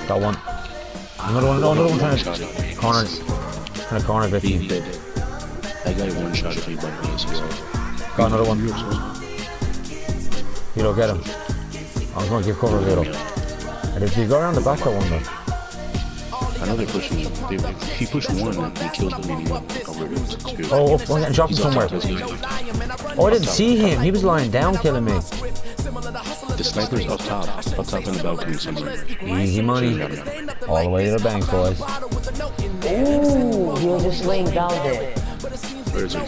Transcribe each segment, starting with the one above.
Got one. Another one. No, another one trying to corner. Trying to corner a bit. I got one shot if he bumped me. Got another one. Vito, get him. I was going to give cover to Vito. And if you go around the back, I wonder. I know they're pushing him. He pushed one and he killed the medium. Oh, and dropped him somewhere. Oh, I didn't see him. He was lying down killing me. The sniper's up top in the balcony somewhere. Easy money. All the way to the bank, boys. Ooh, he was just laying down there. Where is he?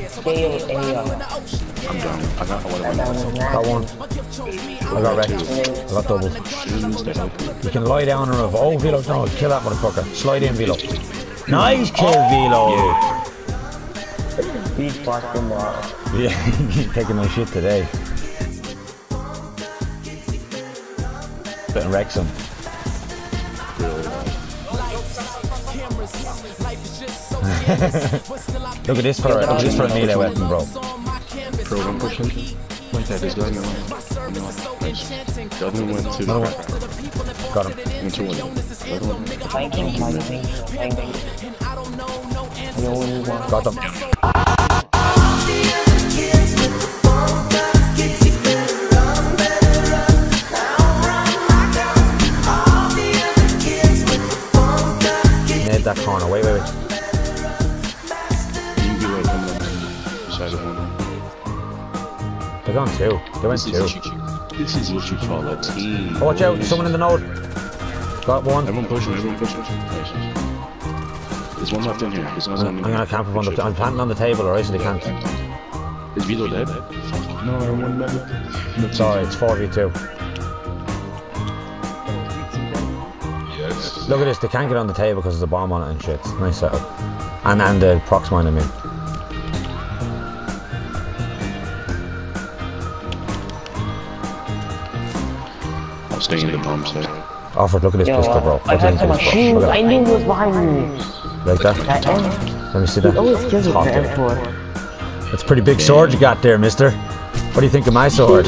I'm done. I got one. Got one. I got wrecked. I got doubled. You can lie down and rev. Oh, Velo, no, kill that motherfucker. Slide in, Velo. Nice kill, Velo. He's fucking lost. Yeah, he's taking no shit today. Better wreck some. Look at this for a melee weapon, bro. Bro, I'm pushing. Like that, there's going on. Nice. The other one went to the back. Got him. Went to one. The other one. Got them. Nailed that corner. Wait. They're gone two. They went two. This is what you call a team. Oh, watch out. There's someone in the node. Got one. Everyone pushing. Nice. There's one left in here. I'm gonna camp up on the... I'm planting on the table, alright, so they can't... Is Vito dead? No, everyone dead. Sorry, it's 4v2. Yes. Look at this. They can't get on the table because there's a bomb on it and shit. Nice setup. And the prox mine, I mean. Staying in the bomb site. Alfred, look at this pistol, bro. I had some machines. I knew he was behind me. Like that? Let me see that. He always kills me with the M4. That's a pretty big sword you got there, mister. What do you think of my sword?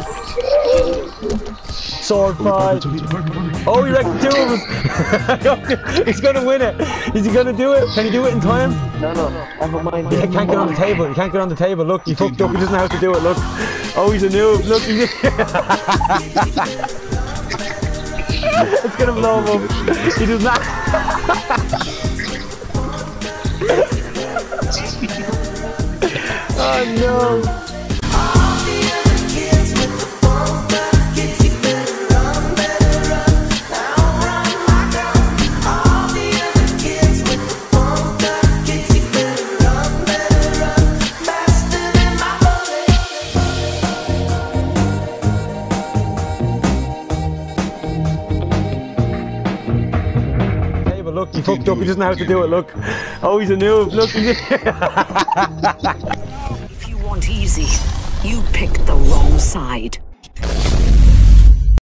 Sword fight. Oh, he wrecked two of us. He's gonna win it. Is he gonna do it? Can he do it in time? No, never mind. Yeah, he can't get on the table. He can't get on the table. Look, he fucked up. He doesn't know how to do it. Look. Oh, he's a noob. Look, he's it's gonna blow him up. He does not. Oh no. Look, he fucked up, he doesn't know how to do it, look. Oh, he's a noob, look. If you want easy, you picked the wrong side.